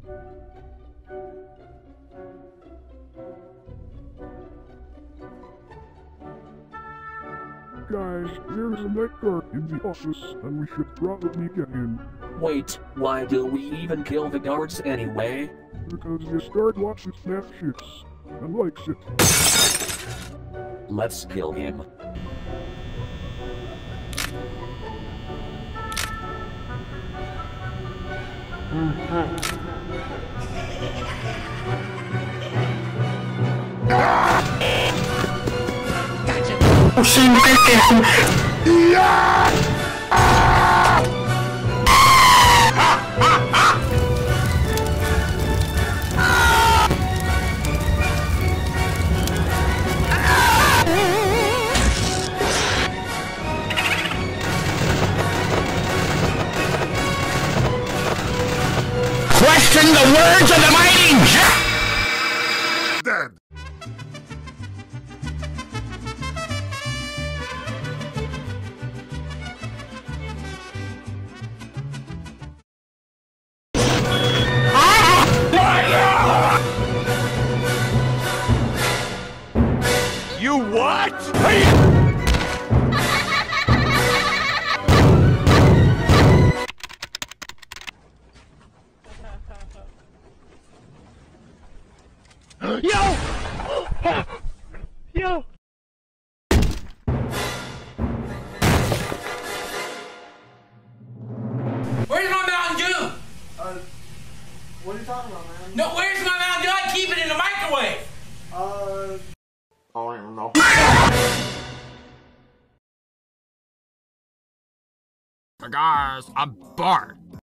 Guys, there's a night guard in the office, and we should probably get in. Wait, why do we even kill the guards anyway? Because this guard watches snack shits, and likes it. Let's kill him. Question the words of the mighty Jack! Dead! You what? Yo! Yo! Where's my Mountain Dew? What are you talking about, man? No, where's my Mountain Dew? I keep it in the microwave. I don't even know. Guys, I'm bored.